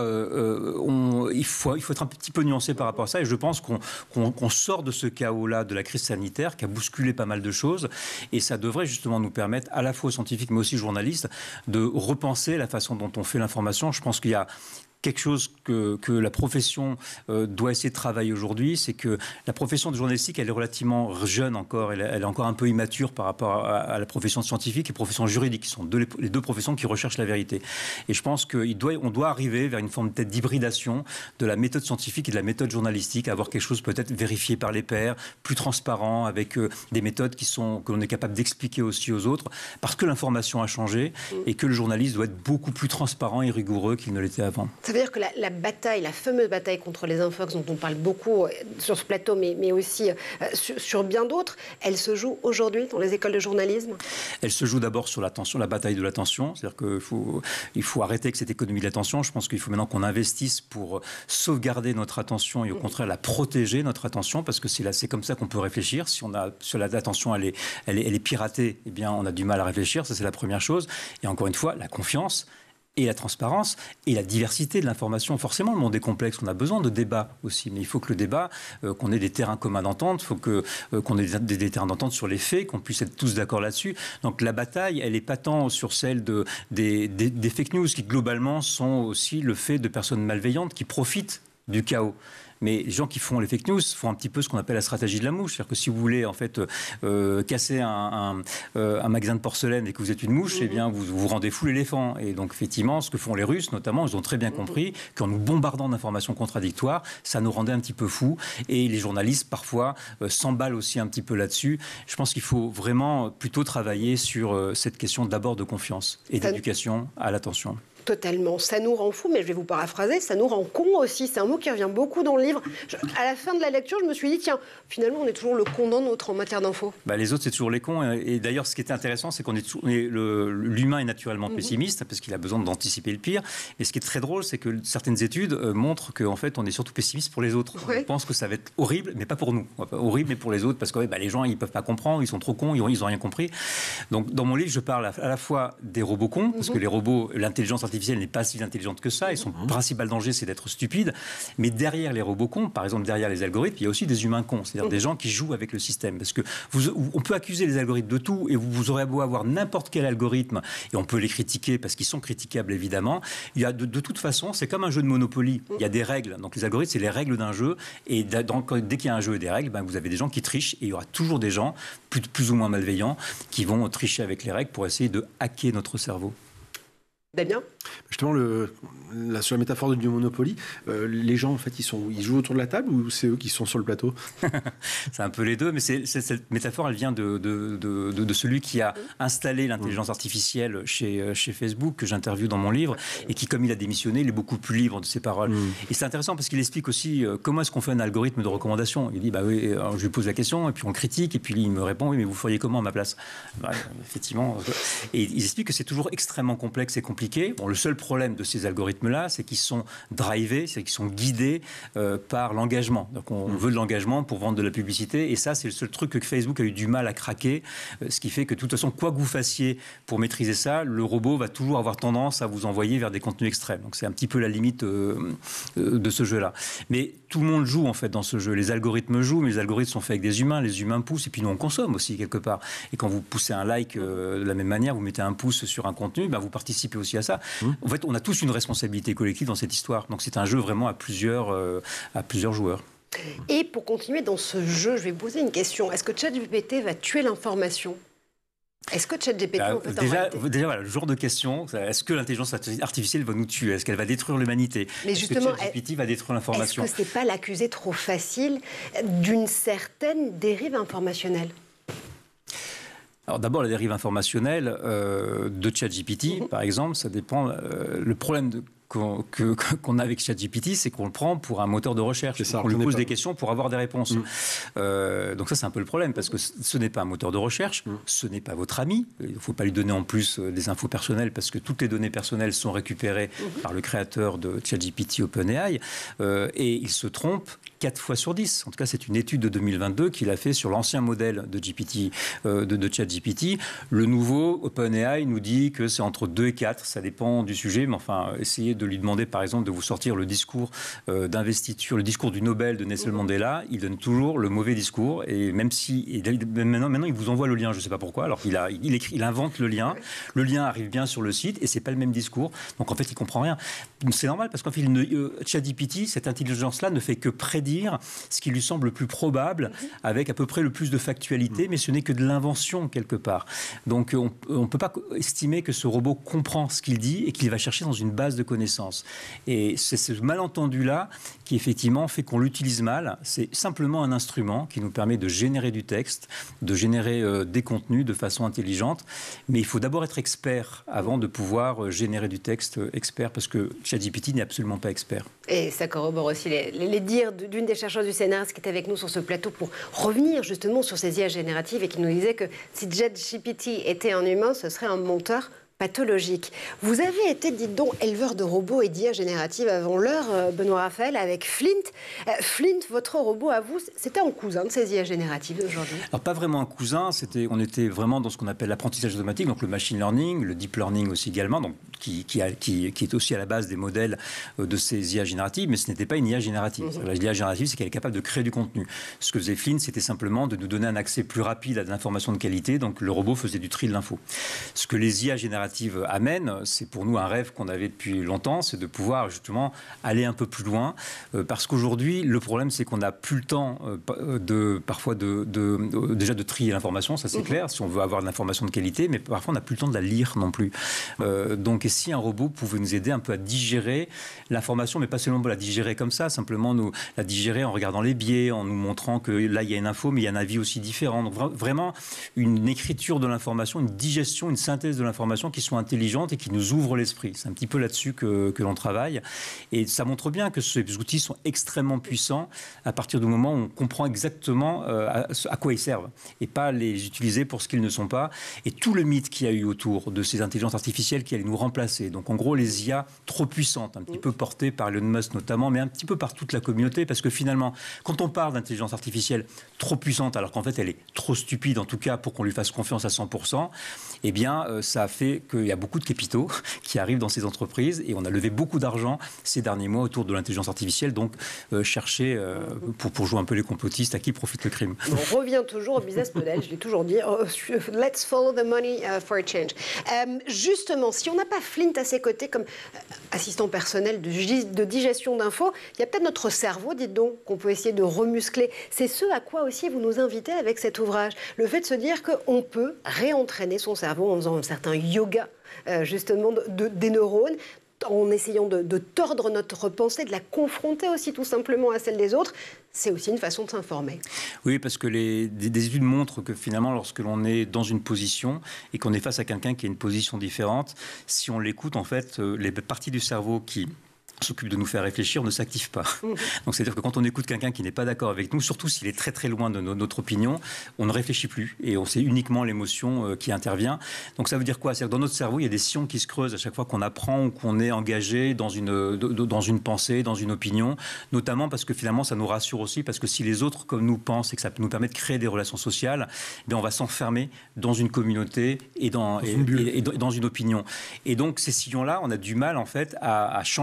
[SPEAKER 7] faut être un petit peu nuancé par rapport à ça. Et je pense qu'on sort de ce chaos-là, de la crise sanitaire, qui a bousculé pas mal de choses. Et ça devrait justement nous permettre, à la fois aux scientifiques, mais aussi aux journalistes, de repenser la façon dont on fait l'information. Je pense qu'il y a quelque chose que la profession doit essayer de travailler aujourd'hui, c'est que la profession de journalistique, elle est relativement jeune encore, elle est encore un peu immature par rapport à la profession scientifique et la profession juridique, qui sont les deux professions qui recherchent la vérité. Et je pense qu'on doit arriver vers une forme peut-être d'hybridation de la méthode scientifique et de la méthode journalistique, avoir quelque chose peut-être vérifié par les pairs, plus transparent, avec des méthodes que l'on est capable d'expliquer aussi aux autres, parce que l'information a changé et que le journaliste doit être beaucoup plus transparent et rigoureux qu'il ne l'était avant.
[SPEAKER 1] Ça veut dire que la bataille, la fameuse bataille contre les infox dont on parle beaucoup sur ce plateau, mais aussi sur bien d'autres, elle se joue aujourd'hui dans les écoles de journalisme? Elle
[SPEAKER 7] se joue d'abord sur l'attention, la bataille de l'attention. C'est-à-dire qu'il faut arrêter avec cette économie de l'attention. Je pense qu'il faut maintenant qu'on investisse pour sauvegarder notre attention et au contraire la protéger, notre attention, parce que c'est comme ça qu'on peut réfléchir. Si l'attention elle est piratée, eh bien on a du mal à réfléchir. Ça, c'est la première chose. Et encore une fois, la confiance et la transparence et la diversité de l'information. Forcément, le monde est complexe, on a besoin de débat aussi, mais il faut que le débat, qu'on ait des terrains communs d'entente, il faut qu'on ait des terrains d'entente sur les faits, qu'on puisse être tous d'accord là-dessus. Donc la bataille, elle n'est pas tant sur celle des fake news, qui globalement sont aussi le fait de personnes malveillantes qui profitent du chaos. Mais les gens qui font les fake news font un petit peu ce qu'on appelle la stratégie de la mouche. C'est-à-dire que si vous voulez en fait casser un magasin de porcelaine et que vous êtes une mouche, eh bien vous rendez fou l'éléphant. Et donc effectivement, ce que font les Russes notamment, ils ont très bien compris qu'en nous bombardant d'informations contradictoires, ça nous rendait un petit peu fous. Et les journalistes parfois s'emballent aussi un petit peu là-dessus. Je pense qu'il faut vraiment plutôt travailler sur cette question d'abord de confiance et d'éducation à l'attention.
[SPEAKER 1] Totalement. Ça nous rend fous, mais je vais vous paraphraser, ça nous rend cons aussi. C'est un mot qui revient beaucoup dans le livre. À la fin de la lecture, je me suis dit, tiens, finalement, on est toujours le con d'un autre en matière d'info.
[SPEAKER 7] Les autres, c'est toujours les cons. Et d'ailleurs, ce qui était intéressant, c'est l'humain est naturellement pessimiste, parce qu'il a besoin d'anticiper le pire. Et ce qui est très drôle, c'est que certaines études montrent qu'en fait, on est surtout pessimiste pour les autres. Ouais. On pense que ça va être horrible, mais pas pour nous. Horrible, mais pour les autres, parce que les gens, ils ne peuvent pas comprendre, ils sont trop cons, ils n'ont rien compris. Donc, dans mon livre, je parle à la fois des robots cons, parce que les robots, l'intelligence artificielle n'est pas si intelligente que ça, et son principal danger, c'est d'être stupide. Mais derrière les robots cons, par exemple derrière les algorithmes, il y a aussi des humains cons, c'est-à-dire des gens qui jouent avec le système. Parce que on peut accuser les algorithmes de tout, et vous aurez beau avoir n'importe quel algorithme, et on peut les critiquer parce qu'ils sont critiquables évidemment. Il y a de toute façon, c'est comme un jeu de Monopoly. Il y a des règles. Donc les algorithmes, c'est les règles d'un jeu, et dès qu'il y a un jeu et des règles, vous avez des gens qui trichent, et il y aura toujours des gens plus ou moins malveillants qui vont tricher avec les règles pour essayer de hacker notre cerveau.
[SPEAKER 1] Damien ?
[SPEAKER 2] Justement, sur la métaphore du Monopoly, les gens, en fait, ils jouent autour de la table ou c'est eux qui sont sur le plateau?
[SPEAKER 7] C'est un peu les deux, mais cette métaphore, elle vient de celui qui a installé l'intelligence artificielle chez Facebook, que j'interviewe dans mon livre, et qui, comme il a démissionné, il est beaucoup plus libre de ses paroles. Et c'est intéressant parce qu'il explique aussi comment est-ce qu'on fait un algorithme de recommandation. Il dit, oui, alors je lui pose la question, et puis on critique, et puis il me répond, oui, mais vous feriez comment à ma place? Effectivement. Et il explique que c'est toujours extrêmement complexe et compliqué. Bon, le seul problème de ces algorithmes-là, c'est qu'ils sont drivés, c'est qu'ils sont guidés par l'engagement. Donc on veut de l'engagement pour vendre de la publicité, et ça, c'est le seul truc que Facebook a eu du mal à craquer, ce qui fait que de toute façon, quoi que vous fassiez pour maîtriser ça, le robot va toujours avoir tendance à vous envoyer vers des contenus extrêmes. Donc c'est un petit peu la limite de ce jeu-là. Mais tout le monde joue en fait dans ce jeu. Les algorithmes jouent, mais les algorithmes sont faits avec des humains, les humains poussent, et puis nous on consomme aussi quelque part. Et quand vous poussez un like de la même manière, vous mettez un pouce sur un contenu, vous participez aussi à ça. En fait, on a tous une responsabilité collective dans cette histoire. Donc c'est un jeu vraiment à plusieurs joueurs.
[SPEAKER 1] Et pour continuer dans ce jeu, je vais vous poser une question. Est-ce que ChatGPT va tuer l'information ? Est-ce que ChatGPT, en fait,
[SPEAKER 7] déjà, voilà, le genre de question, est-ce que l'intelligence artificielle va nous tuer? Est-ce qu'elle va détruire l'humanité?
[SPEAKER 1] Mais justement,
[SPEAKER 7] est-ce que ChatGPT va détruire l'information?
[SPEAKER 1] Est-ce que ce n'est pas l'accuser trop facile d'une certaine dérive informationnelle?
[SPEAKER 7] Alors d'abord, la dérive informationnelle de ChatGPT, par exemple, ça dépend. Le problème qu'on a avec ChatGPT, c'est qu'on le prend pour un moteur de recherche. On lui pose des questions pour avoir des réponses. Donc ça, c'est un peu le problème, parce que ce n'est pas un moteur de recherche, ce n'est pas votre ami. Il ne faut pas lui donner en plus des infos personnelles, parce que toutes les données personnelles sont récupérées par le créateur de ChatGPT, OpenAI, et il se trompe 4 fois sur 10. En tout cas, c'est une étude de 2022 qu'il a fait sur l'ancien modèle de ChatGPT. Le nouveau, OpenAI, nous dit que c'est entre 2 et 4. Ça dépend du sujet, mais enfin, essayez de lui demander, par exemple, de vous sortir le discours d'investiture, le discours du Nobel de Nelson Mandela. Il donne toujours le mauvais discours. Et même si... maintenant, il vous envoie le lien, je ne sais pas pourquoi. Alors il invente le lien. Le lien arrive bien sur le site et ce n'est pas le même discours. Donc, en fait, il ne comprend rien. C'est normal, parce qu'en fait, ChatGPT, cette intelligence-là, ne fait que prédire ce qui lui semble le plus probable, avec à peu près le plus de factualité, mais ce n'est que de l'invention quelque part. Donc on ne peut pas estimer que ce robot comprend ce qu'il dit et qu'il va chercher dans une base de connaissances. Et c'est ce malentendu-là qui effectivement fait qu'on l'utilise mal. C'est simplement un instrument qui nous permet de générer du texte, de générer des contenus de façon intelligente, mais il faut d'abord être expert avant de pouvoir générer du texte expert, parce que ChatGPT n'est absolument pas expert.
[SPEAKER 1] Et ça corrobore aussi les dires d'une des chercheurs du CNRS qui est avec nous sur ce plateau pour revenir justement sur ces IA génératives et qui nous disait que si ChatGPT était un humain, ce serait un menteur pathologique. Vous avez été, dites donc, éleveur de robots et d'IA générative avant l'heure, Benoît Raphaël, avec Flint. Flint, votre robot à vous, c'était un cousin de ces IA génératives d'aujourd'hui?
[SPEAKER 7] Alors, pas vraiment un cousin, on était vraiment dans ce qu'on appelle l'apprentissage automatique, donc le machine learning, le deep learning aussi également, donc, qui est aussi à la base des modèles de ces IA génératives, mais ce n'était pas une IA générative. L'IA générative, c'est qu'elle est capable de créer du contenu. Ce que faisait Flint, c'était simplement de nous donner un accès plus rapide à de l'information de qualité, donc le robot faisait du tri de l'info. Ce que les IA génératives amènent, c'est pour nous un rêve qu'on avait depuis longtemps, c'est de pouvoir justement aller un peu plus loin, parce qu'aujourd'hui, le problème, c'est qu'on n'a plus le temps parfois déjà de trier l'information, ça c'est clair, si on veut avoir de l'information de qualité, mais parfois on n'a plus le temps de la lire non plus. Donc, et si un robot pouvait nous aider un peu à digérer l'information, mais pas seulement la digérer comme ça, simplement nous la digérer en regardant les biais, en nous montrant que là, il y a une info, mais il y a un avis aussi différent. Donc, vraiment, une écriture de l'information, une digestion, une synthèse de l'information qui soit intelligente et qui nous ouvre l'esprit. C'est un petit peu là-dessus que l'on travaille. Et ça montre bien que ces outils sont extrêmement puissants à partir du moment où on comprend exactement à quoi ils servent et pas les utiliser pour ce qu'ils ne sont pas. Et tout le mythe qu'il y a eu autour de ces intelligences artificielles qui allaient nous remplacer. Donc en gros, les IA trop puissantes, un petit peu portées par Elon Musk notamment, mais un petit peu par toute la communauté, parce que finalement, quand on parle d'intelligence artificielle trop puissante, alors qu'en fait elle est trop stupide, en tout cas pour qu'on lui fasse confiance à 100%, eh bien ça fait qu'il y a beaucoup de capitaux qui arrivent dans ces entreprises et on a levé beaucoup d'argent ces derniers mois autour de l'intelligence artificielle, donc chercher, pour jouer un peu les complotistes, à qui profite le crime.
[SPEAKER 1] On revient toujours au business model, je l'ai toujours dit, let's follow the money for a change. Justement, si on n'a pas Flint à ses côtés comme assistant personnel de digestion d'infos, il y a peut-être notre cerveau, dites donc, qu'on peut essayer de remuscler. C'est ce à quoi aussi vous nous invitez avec cet ouvrage. Le fait de se dire qu'on peut réentraîner son cerveau en faisant un certain yoga, justement, des neurones, en essayant de tordre notre pensée, de la confronter aussi tout simplement à celle des autres. C'est aussi une façon de s'informer. Oui, parce que des études montrent que finalement, lorsque l'on est dans une position et qu'on est face à quelqu'un qui a une position différente, si on l'écoute, en fait, les parties du cerveau qui s'occupe de nous faire réfléchir ne s'active pas. Donc c'est-à-dire que quand on écoute quelqu'un qui n'est pas d'accord avec nous, surtout s'il est très très loin de notre opinion, on ne réfléchit plus et on sait uniquement l'émotion qui intervient. Donc ça veut dire quoi? C'est-à-dire que dans notre cerveau, il y a des sillons qui se creusent à chaque fois qu'on apprend ou qu'on est engagé dans une pensée, dans une opinion, notamment parce que finalement ça nous rassure aussi, parce que si les autres comme nous pensent et que ça nous permet de créer des relations sociales, bien on va s'enfermer dans une communauté et dans une opinion. Et donc ces sillons-là, on a du mal en fait à changer de sillon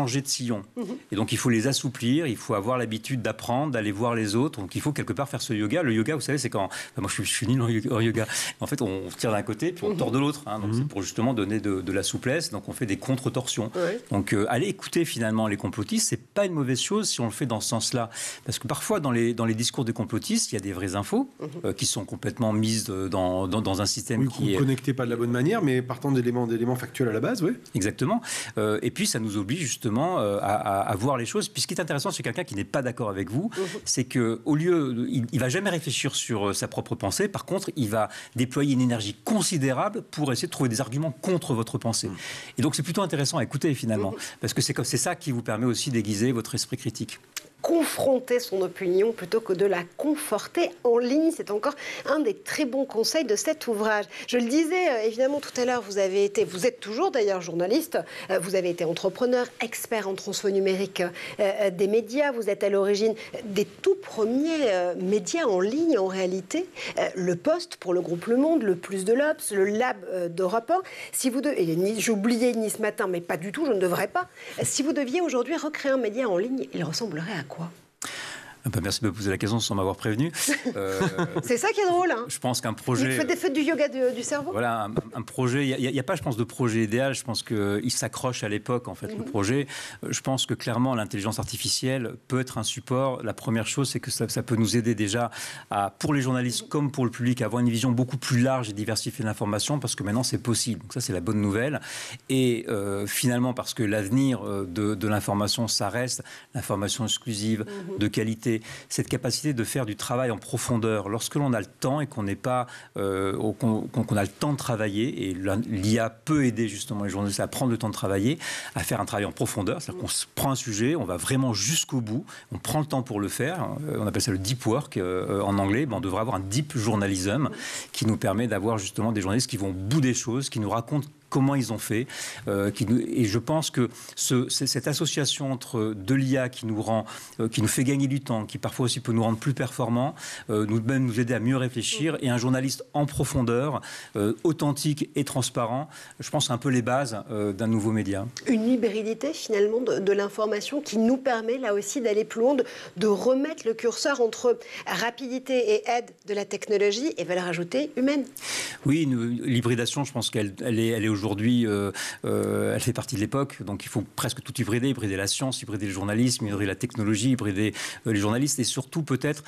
[SPEAKER 7] papillons. Et donc, il faut les assouplir, il faut avoir l'habitude d'apprendre, d'aller voir les autres. Donc, il faut quelque part faire ce yoga. Le yoga, vous savez, c'est quand... Enfin, moi, je suis nul en yoga. En fait, on tire d'un côté, puis on tord de l'autre. Hein. Donc, c'est pour justement donner de la souplesse. Donc, on fait des contre-torsions. Donc, aller écouter finalement les complotistes, c'est pas une mauvaise chose si on le fait dans ce sens-là. Parce que parfois, dans les discours des complotistes, il y a des vraies infos qui sont complètement mises dans un système qui est...
[SPEAKER 2] connecté pas de la bonne manière, mais partant d'éléments factuels à la base, oui.
[SPEAKER 7] Exactement. Et puis, ça nous oblige justement à voir les choses. Puis, ce qui est intéressant chez quelqu'un qui n'est pas d'accord avec vous, c'est qu'au lieu... Il va jamais réfléchir sur sa propre pensée. Par contre, il va déployer une énergie considérable pour essayer de trouver des arguments contre votre pensée. Et donc, c'est plutôt intéressant à écouter, finalement. Parce que c'est ça qui vous permet aussi d'aiguiser votre esprit critique.
[SPEAKER 1] Confronter son opinion plutôt que de la conforter en ligne, c'est encore un des très bons conseils de cet ouvrage. Je le disais évidemment tout à l'heure, vous êtes toujours d'ailleurs journaliste, vous avez été entrepreneur, expert en transfo numérique des médias, vous êtes à l'origine des tout premiers médias en ligne en réalité, le Poste pour le groupe Le Monde, le Plus de l'Obs, le Lab d'Europe 1. Si vous j'ai oublié Nice Matin, mais pas du tout, je ne devrais pas. Si vous deviez aujourd'hui recréer un média en ligne, il ressemblerait à quoi ?
[SPEAKER 7] Merci de me poser la question sans m'avoir prévenu.
[SPEAKER 1] C'est ça qui est drôle. Hein.
[SPEAKER 7] Je pense qu'un projet...
[SPEAKER 1] Vous faites du yoga du cerveau ?
[SPEAKER 7] Voilà, un projet... Il n'y a pas, je pense, de projet idéal. Je pense qu'il s'accroche à l'époque, en fait, le projet. Je pense que, clairement, l'intelligence artificielle peut être un support. La première chose, c'est que ça peut nous aider déjà, pour les journalistes comme pour le public, à avoir une vision beaucoup plus large et diversifiée de l'information, parce que maintenant, c'est possible. Donc ça, c'est la bonne nouvelle. Et finalement, parce que l'avenir de l'information, ça reste l'information exclusive, de qualité, cette capacité de faire du travail en profondeur. Lorsque l'on a le temps et qu'on n'est pas, qu'on a le temps de travailler, et l'IA peut aider justement les journalistes à prendre le temps de travailler, à faire un travail en profondeur. C'est-à-dire qu'on se prend un sujet, on va vraiment jusqu'au bout, on prend le temps pour le faire. On appelle ça le deep work en anglais. On devrait avoir un deep journalism qui nous permet d'avoir justement des journalistes qui vont au bout des choses, qui nous racontent comment ils ont fait. Et je pense que cette association entre de l'IA qui nous fait gagner du temps, qui parfois aussi peut nous rendre plus performants, nous aider à mieux réfléchir, et un journaliste en profondeur, authentique et transparent, je pense c'est un peu les bases d'un nouveau média. Une
[SPEAKER 1] hybridité finalement de l'information qui nous permet là aussi d'aller plus loin, de remettre le curseur entre rapidité et aide de la technologie et valeur ajoutée humaine.
[SPEAKER 7] Oui, l'hybridation, je pense qu'elle est aujourd'hui, elle fait partie de l'époque, donc il faut presque tout hybrider la science, hybrider le journalisme, hybrider la technologie, hybrider les journalistes, et surtout peut-être,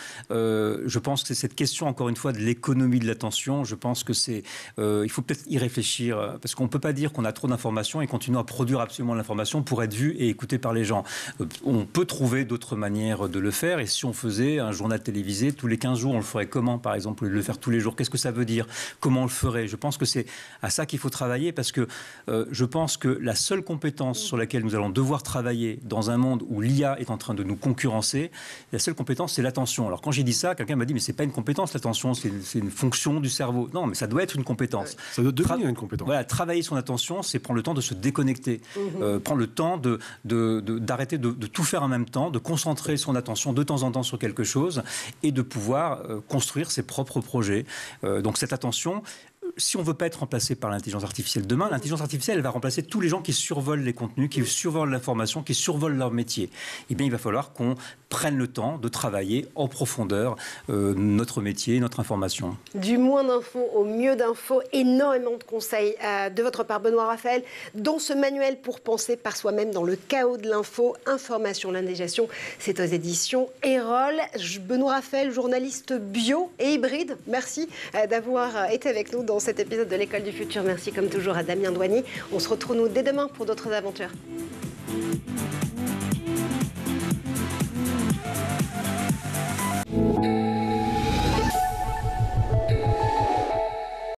[SPEAKER 7] je pense que c'est cette question encore une fois de l'économie de l'attention. Je pense que il faut peut-être y réfléchir, parce qu'on ne peut pas dire qu'on a trop d'informations et continuer à produire absolument l'information pour être vu et écouté par les gens. On peut trouver d'autres manières de le faire, et si on faisait un journal télévisé tous les 15 jours, on le ferait comment, par exemple, le faire tous les jours? Qu'est-ce que ça veut dire? Comment on le ferait? Je pense que c'est à ça qu'il faut travailler, parce que je pense que la seule compétence sur laquelle nous allons devoir travailler dans un monde où l'IA est en train de nous concurrencer, la seule compétence, c'est l'attention. Alors quand j'ai dit ça, quelqu'un m'a dit mais c'est pas une compétence l'attention, c'est une fonction du cerveau. Non, mais ça doit être une compétence.
[SPEAKER 2] Ça doit devenir une compétence.
[SPEAKER 7] Voilà, travailler son attention, c'est prendre le temps de se déconnecter, prendre le temps d'arrêter de tout faire en même temps, de concentrer son attention de temps en temps sur quelque chose et de pouvoir construire ses propres projets. Donc cette attention, si on ne veut pas être remplacé par l'intelligence artificielle demain, l'intelligence artificielle, elle va remplacer tous les gens qui survolent les contenus, qui survolent l'information, qui survolent leur métier. Eh bien, il va falloir qu'on prenne le temps de travailler en profondeur notre métier, notre information.
[SPEAKER 1] Du moins d'infos au mieux d'infos, énormément de conseils de votre part, Benoît Raphaël, dans ce manuel pour penser par soi-même dans le chaos de l'info, information, l'indigestion, c'est aux éditions Erol. Benoît Raphaël, journaliste bio et hybride, merci d'avoir été avec nous dans cet épisode de l'École du Futur. Merci comme toujours à Damien Douanier. On se retrouve nous dès demain pour d'autres aventures.